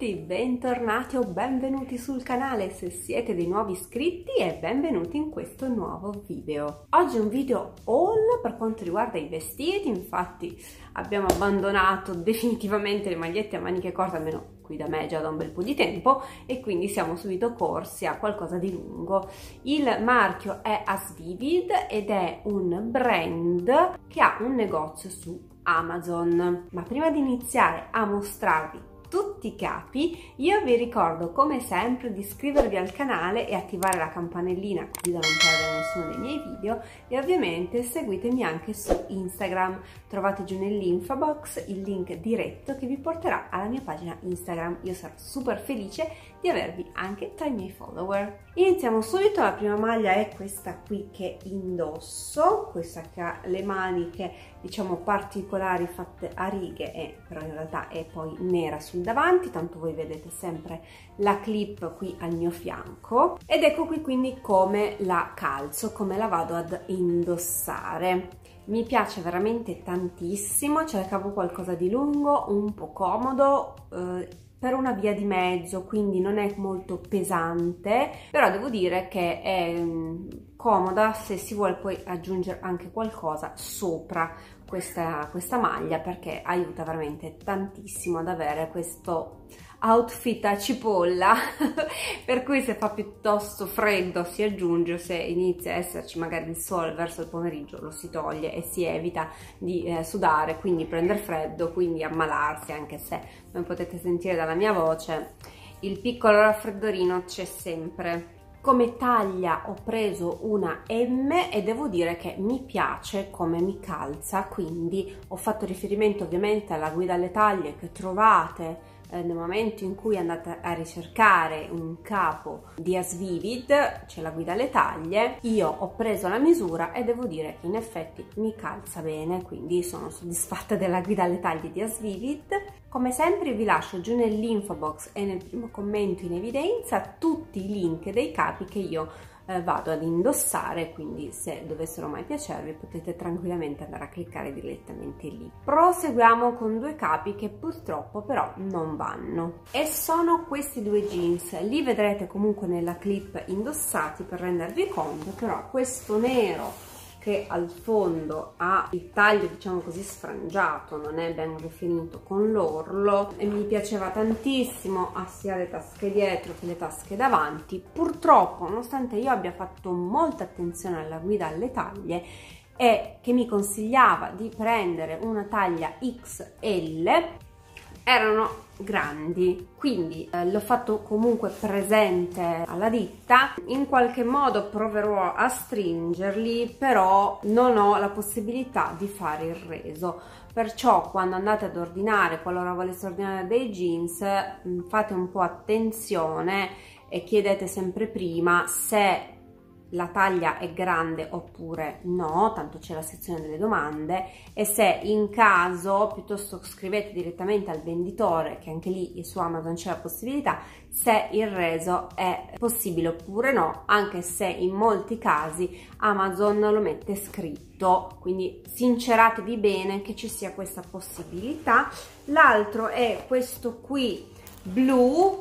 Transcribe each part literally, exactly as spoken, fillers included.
tutti, bentornati o benvenuti sul canale se siete dei nuovi iscritti e benvenuti in questo nuovo video. Oggi è un video haul per quanto riguarda i vestiti, infatti abbiamo abbandonato definitivamente le magliette a maniche corte, almeno qui da me già da un bel po' di tempo, e quindi siamo subito corsi a qualcosa di lungo. Il marchio è Asvivid ed è un brand che ha un negozio su Amazon. Ma prima di iniziare a mostrarvi tutti i capi, io vi ricordo come sempre di iscrivervi al canale e attivare la campanellina così da non perdere nessuno dei miei video, e ovviamente seguitemi anche su Instagram. Trovate giù nell'info box il link diretto che vi porterà alla mia pagina Instagram. Io sarò super felice di avervi anche tra i miei follower. Iniziamo subito. La prima maglia è questa qui che indosso, questa che ha le maniche diciamo particolari fatte a righe, e però in realtà è poi nera sul davanti, tanto voi vedete sempre la clip qui al mio fianco. Ed ecco qui quindi come la calzo, come la vado ad indossare. Mi piace veramente tantissimo, cercavo qualcosa di lungo, un po' comodo, eh, per una via di mezzo, quindi non è molto pesante, però devo dire che è comoda se si vuole poi aggiungere anche qualcosa sopra questa, questa maglia, perché aiuta veramente tantissimo ad avere questo outfit a cipolla per cui se fa piuttosto freddo si aggiunge, se inizia a esserci magari il sole verso il pomeriggio lo si toglie e si evita di eh, sudare, quindi prendere freddo, quindi ammalarsi, anche se come potete sentire dalla mia voce il piccolo raffreddorino c'è sempre. Come taglia ho preso una M e devo dire che mi piace come mi calza, quindi ho fatto riferimento ovviamente alla guida alle taglie che trovate eh, nel momento in cui andate a ricercare un capo di Asvivid, c'è la guida alle taglie. Io ho preso la misura e devo dire che in effetti mi calza bene, quindi sono soddisfatta della guida alle taglie di Asvivid. Come sempre vi lascio giù nell'info box e nel primo commento in evidenza tutti i link dei capi che io eh, vado ad indossare, quindi se dovessero mai piacervi potete tranquillamente andare a cliccare direttamente lì. Proseguiamo con due capi che purtroppo però non vanno, e sono questi due jeans. Li vedrete comunque nella clip indossati per rendervi conto, però questo nero che al fondo ha il taglio diciamo così sfrangiato, non è ben rifinito con l'orlo, e mi piaceva tantissimo, ha sia le tasche dietro che le tasche davanti. Purtroppo, nonostante io abbia fatto molta attenzione alla guida alle taglie e che mi consigliava di prendere una taglia X L, erano grandi, quindi eh, l'ho fatto comunque presente alla ditta. In qualche modo proverò a stringerli, però non ho la possibilità di fare il reso, perciò quando andate ad ordinare, qualora voleste ordinare dei jeans, fate un po' attenzione e chiedete sempre prima se la taglia è grande oppure no, tanto c'è la sezione delle domande, e se in caso piuttosto scrivete direttamente al venditore, che anche lì su Amazon c'è la possibilità, se il reso è possibile oppure no, anche se in molti casi Amazon lo mette scritto, quindi sinceratevi bene che ci sia questa possibilità. L'altro è questo qui blu,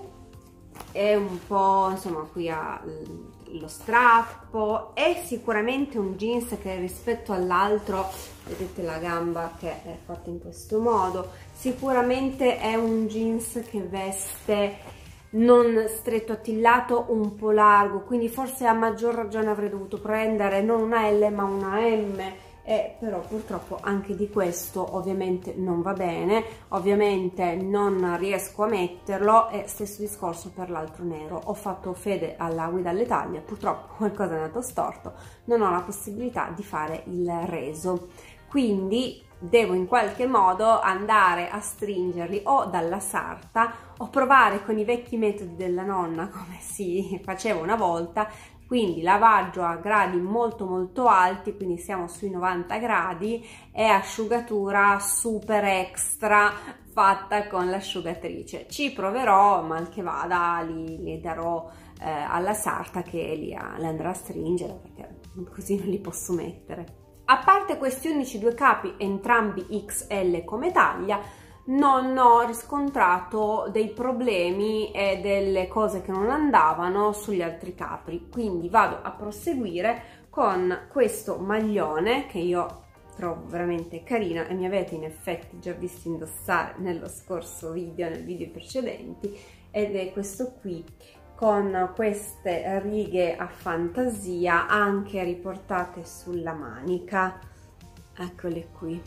è un po' insomma qui ha lo strappo, è sicuramente un jeans che rispetto all'altro, vedete la gamba che è fatta in questo modo, sicuramente è un jeans che veste non stretto attillato, un po' largo, quindi forse a maggior ragione avrei dovuto prendere non una L ma una M, e però purtroppo anche di questo ovviamente non va bene, ovviamente non riesco a metterlo, e stesso discorso per l'altro nero. Ho fatto fede alla guida alle taglie, purtroppo qualcosa è andato storto, non ho la possibilità di fare il reso, quindi devo in qualche modo andare a stringerli o dalla sarta o provare con i vecchi metodi della nonna come si faceva una volta, quindi lavaggio a gradi molto molto alti, quindi siamo sui novanta gradi, e asciugatura super extra fatta con l'asciugatrice. Ci proverò, mal che vada li, li darò eh, alla sarta che li, li andrà a stringere, perché così non li posso mettere. A parte questi unici due capi, entrambi X L come taglia, non ho riscontrato dei problemi e delle cose che non andavano sugli altri capri, quindi vado a proseguire con questo maglione che io trovo veramente carino e mi avete in effetti già visto indossare nello scorso video, nei video precedenti, ed è questo qui con queste righe a fantasia anche riportate sulla manica, eccole qui.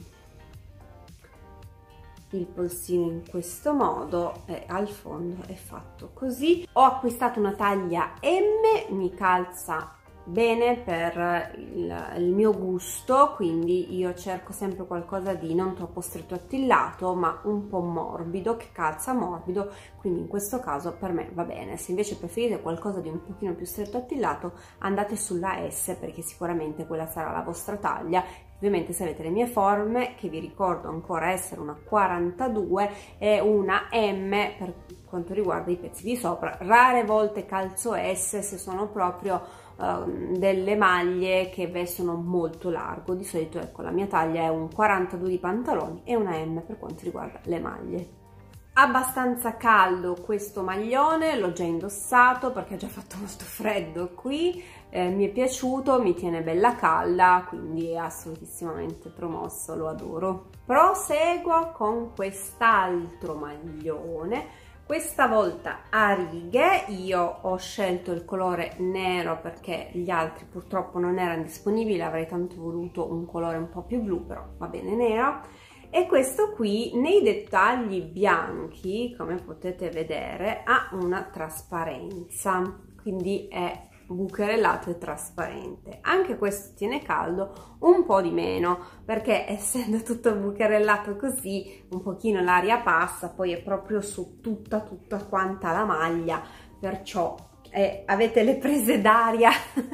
Il polsino in questo modo e al fondo è fatto così. Ho acquistato una taglia M, mi calza bene per il, il mio gusto, quindi io cerco sempre qualcosa di non troppo stretto attillato ma un po' morbido, che calza morbido, quindi in questo caso per me va bene. Se invece preferite qualcosa di un pochino più stretto attillato, andate sulla S, perché sicuramente quella sarà la vostra taglia. Ovviamente se avete le mie forme, che vi ricordo ancora essere una quarantadue e una M per quanto riguarda i pezzi di sopra, rare volte calzo S se sono proprio uh, delle maglie che vestono molto largo. Di solito, ecco, la mia taglia è un quarantadue di pantaloni e una M per quanto riguarda le maglie. Abbastanza caldo questo maglione, l'ho già indossato perché ha già fatto molto freddo qui, eh, mi è piaciuto, mi tiene bella calda, quindi è assolutissimamente promosso, lo adoro. Proseguo con quest'altro maglione, questa volta a righe. Io ho scelto il colore nero perché gli altri purtroppo non erano disponibili, avrei tanto voluto un colore un po' più blu, però va bene nero. E questo qui nei dettagli bianchi, come potete vedere, ha una trasparenza, quindi è bucherellato e trasparente. Anche questo tiene caldo un po' di meno, perché essendo tutto bucherellato così un pochino l'aria passa, poi è proprio su tutta tutta quanta la maglia, perciò eh, avete le prese d'aria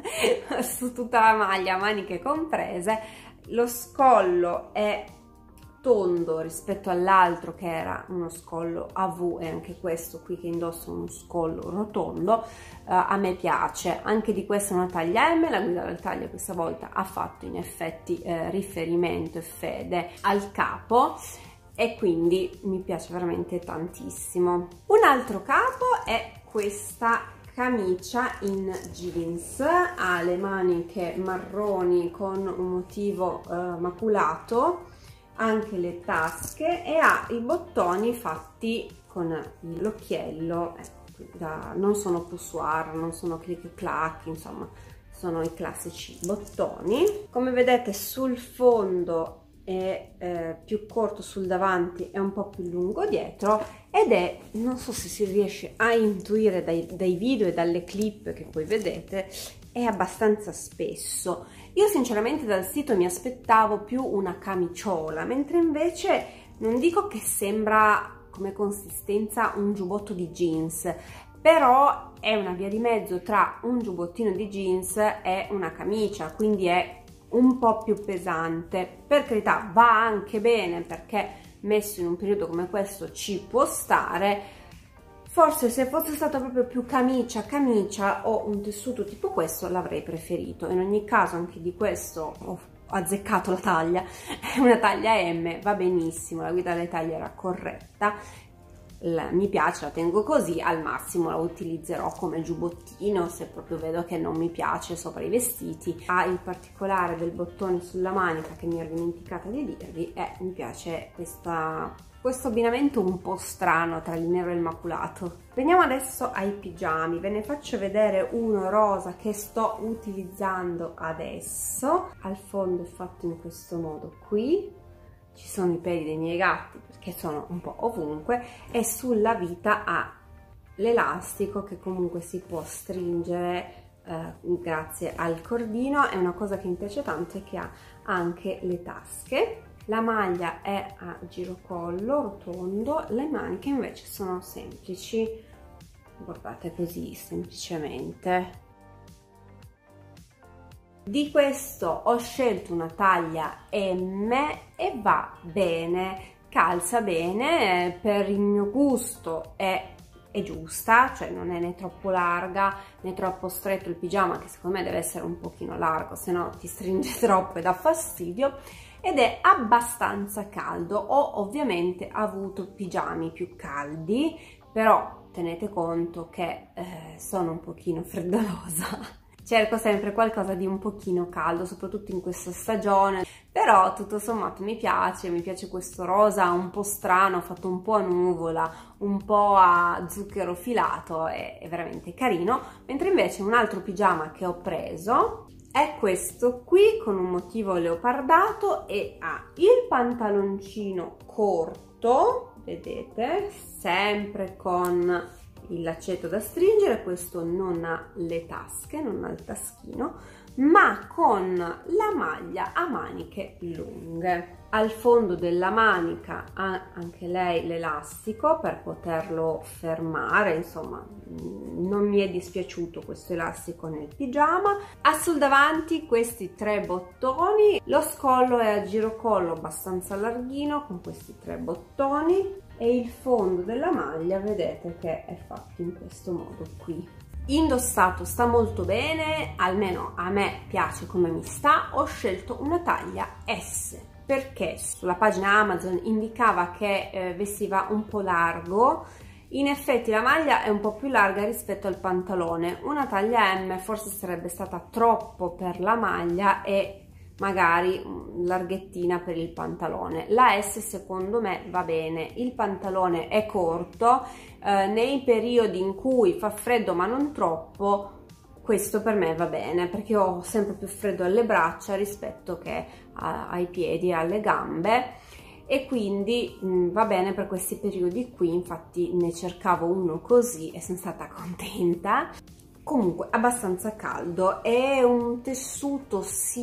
su tutta la maglia, maniche comprese. Lo scollo è tondo rispetto all'altro che era uno scollo a V, e anche questo qui che indosso uno scollo rotondo, uh, a me piace. Anche di questa è una taglia M, la guida del taglio questa volta ha fatto in effetti eh, riferimento e fede al capo e quindi mi piace veramente tantissimo. Un altro capo è questa camicia in jeans, ha le maniche marroni con un motivo uh, maculato, anche le tasche, e ha i bottoni fatti con l'occhiello, eh, da, non sono poussoir, non sono clic clac, insomma sono i classici bottoni. Come vedete sul fondo è eh, più corto sul davanti e un po' più lungo dietro, ed è, non so se si riesce a intuire dai, dai video e dalle clip che poi vedete, è abbastanza spesso. Io sinceramente dal sito mi aspettavo più una camiciola, mentre invece non dico che sembra come consistenza un giubbotto di jeans, però è una via di mezzo tra un giubbottino di jeans e una camicia, quindi è un po' più pesante. Per carità, va anche bene perché messo in un periodo come questo ci può stare. Forse se fosse stata proprio più camicia camicia o un tessuto tipo questo l'avrei preferito. In ogni caso anche di questo ho azzeccato la taglia, è una taglia M, va benissimo, la guida delle taglie era corretta, la, mi piace, la tengo così, al massimo la utilizzerò come giubbottino se proprio vedo che non mi piace sopra i vestiti. Ha il particolare del bottone sulla manica che mi ero dimenticata di dirvi, e mi piace questa... questo abbinamento un po' strano tra il nero e il maculato. Veniamo adesso ai pigiami, ve ne faccio vedere uno rosa che sto utilizzando adesso. Al fondo è fatto in questo modo qui, ci sono i peli dei miei gatti perché sono un po' ovunque, e sulla vita ha l'elastico che comunque si può stringere eh, grazie al cordino. È una cosa che mi piace tanto, è che ha anche le tasche. La maglia è a girocollo rotondo, le maniche invece sono semplici, guardate così semplicemente. Di questo ho scelto una taglia M e va bene, calza bene, per il mio gusto è è giusta, cioè non è né troppo larga né troppo stretto il pigiama, che secondo me deve essere un pochino largo, se no ti stringe troppo e dà fastidio, ed è abbastanza caldo. Ho ovviamente avuto pigiami più caldi, però tenete conto che eh, sono un pochino freddolosa. Cerco sempre qualcosa di un pochino caldo, soprattutto in questa stagione, però tutto sommato mi piace, mi piace questo rosa un po' strano, fatto un po' a nuvola, un po' a zucchero filato, è, è veramente carino. Mentre invece un altro pigiama che ho preso è questo qui, con un motivo leopardato, e ha il pantaloncino corto, vedete, sempre con il laccetto da stringere. Questo non ha le tasche, non ha il taschino, ma con la maglia a maniche lunghe. Al fondo della manica ha anche lei l'elastico per poterlo fermare, insomma non mi è dispiaciuto questo elastico nel pigiama. Ha sul davanti questi tre bottoni, lo scollo è a girocollo abbastanza larghino con questi tre bottoni, e il fondo della maglia vedete che è fatto in questo modo qui. Indossato sta molto bene, almeno a me piace come mi sta. Ho scelto una taglia S perché sulla pagina Amazon indicava che eh, vestiva un po' largo. In effetti la maglia è un po' più larga rispetto al pantalone. Una taglia M forse sarebbe stata troppo per la maglia e magari larghettina per il pantalone. La S secondo me va bene, il pantalone è corto, eh, nei periodi in cui fa freddo ma non troppo, questo per me va bene, perché ho sempre più freddo alle braccia rispetto che a, ai piedi e alle gambe, e quindi mh, va bene per questi periodi qui. Infatti ne cercavo uno così e sono stata contenta. Comunque abbastanza caldo, è un tessuto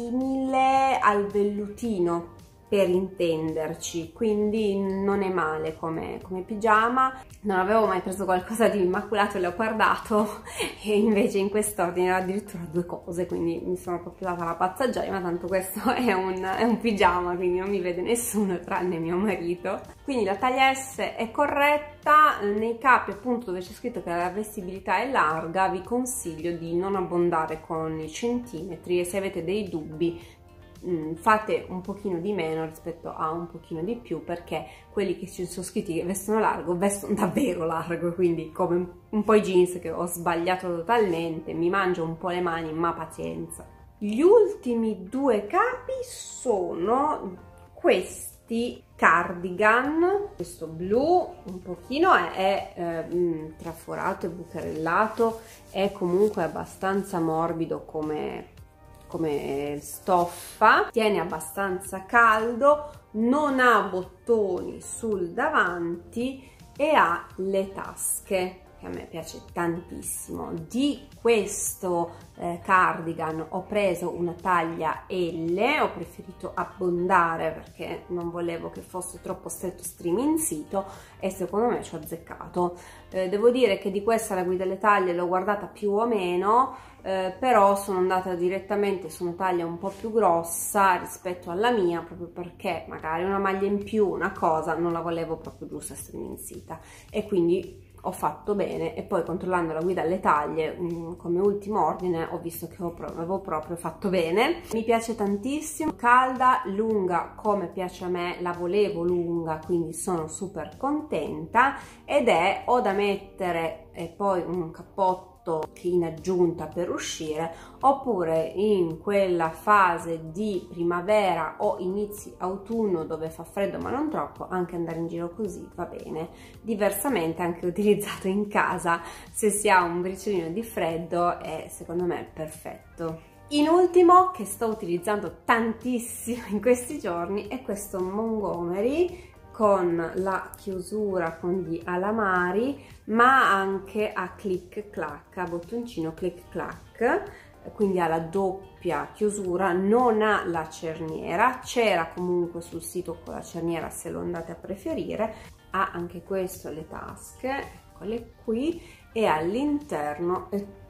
simile al vellutino per intenderci, quindi non è male come, come pigiama. Non avevo mai preso qualcosa di immaculato e leopardato, e invece in quest'ordine era addirittura due cose, quindi mi sono proprio data la pazza gioia, ma tanto questo è un, è un pigiama, quindi non mi vede nessuno tranne mio marito. Quindi la taglia S è corretta. Nei capi appunto dove c'è scritto che la vestibilità è larga vi consiglio di non abbondare con i centimetri, e se avete dei dubbi fate un pochino di meno rispetto a un pochino di più, perché quelli che ci sono scritti che vestono largo vestono davvero largo, quindi come un po' i jeans che ho sbagliato totalmente, mi mangio un po' le mani, ma pazienza. Gli ultimi due capi sono questi cardigan, questo blu un pochino è, è eh, traforato e bucherellato, è comunque abbastanza morbido come come stoffa, tiene abbastanza caldo, non ha bottoni sul davanti e ha le tasche, che a me piace tantissimo. Di questo eh, cardigan ho preso una taglia L, ho preferito abbondare perché non volevo che fosse troppo stretto striminzito, e secondo me ci ho azzeccato. Eh, devo dire che di questa la guida delle taglie l'ho guardata più o meno, eh, però sono andata direttamente su una taglia un po' più grossa rispetto alla mia, proprio perché magari una maglia in più, una cosa, non la volevo proprio giusta striminzita, e quindi ho fatto bene. E poi controllando la guida alle taglie mh, come ultimo ordine ho visto che avevo proprio fatto bene. Mi piace tantissimo, calda, lunga come piace a me, la volevo lunga, quindi sono super contenta, ed è o da mettere e poi un cappotto in aggiunta per uscire, oppure in quella fase di primavera o inizi autunno dove fa freddo ma non troppo, anche andare in giro così va bene. Diversamente anche utilizzato in casa, se si ha un briciolino di freddo, è secondo me perfetto. In ultimo, che sto utilizzando tantissimo in questi giorni, è questo Montgomery con la chiusura con gli alamari, ma anche a click clack, a bottoncino click clack, quindi ha la doppia chiusura, non ha la cerniera. C'era comunque sul sito con la cerniera se lo andate a preferire. Ha anche questo le tasche, eccole qui, e all'interno è tutto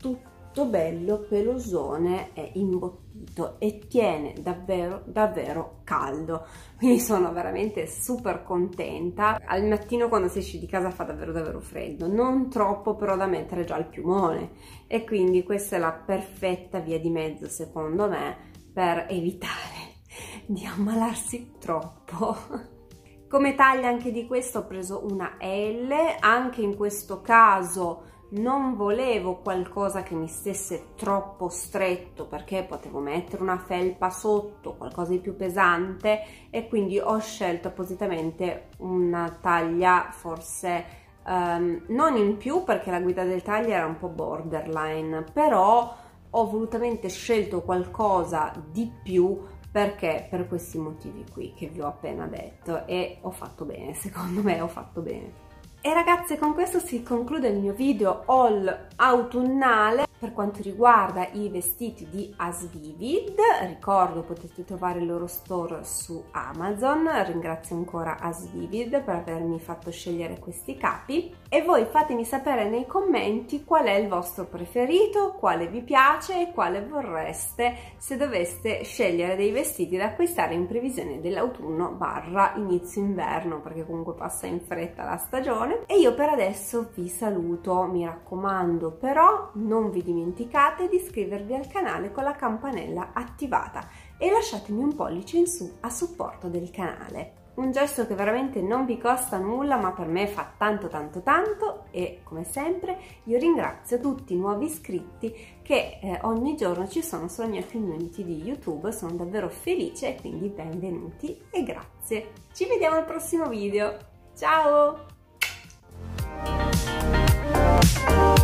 molto bello, pelosone e imbottito e tiene davvero davvero caldo, quindi sono veramente super contenta. Al mattino quando si esce di casa fa davvero davvero freddo, non troppo però da mettere già al piumone, e quindi questa è la perfetta via di mezzo secondo me per evitare di ammalarsi troppo. Come taglia anche di questo ho preso una L, anche in questo caso non volevo qualcosa che mi stesse troppo stretto perché potevo mettere una felpa sotto, qualcosa di più pesante, e quindi ho scelto appositamente una taglia forse um, non in più perché la guida del taglio era un po' borderline, però ho volutamente scelto qualcosa di più perché per questi motivi qui che vi ho appena detto, e ho fatto bene, secondo me ho fatto bene. E ragazze, con questo si conclude il mio video haul autunnale per quanto riguarda i vestiti di Asvivid. Ricordo, potete trovare il loro store su Amazon. Ringrazio ancora Asvivid per avermi fatto scegliere questi capi, e voi fatemi sapere nei commenti qual è il vostro preferito, quale vi piace e quale vorreste se doveste scegliere dei vestiti da acquistare in previsione dell'autunno barra inizio inverno, perché comunque passa in fretta la stagione. E io per adesso vi saluto, mi raccomando però non vi dimenticate di iscrivervi al canale con la campanella attivata e lasciatemi un pollice in su a supporto del canale. Un gesto che veramente non vi costa nulla, ma per me fa tanto tanto tanto, e come sempre io ringrazio tutti i nuovi iscritti che eh, ogni giorno ci sono sulla mia community di YouTube. Sono davvero felice e quindi benvenuti e grazie. Ci vediamo al prossimo video, ciao!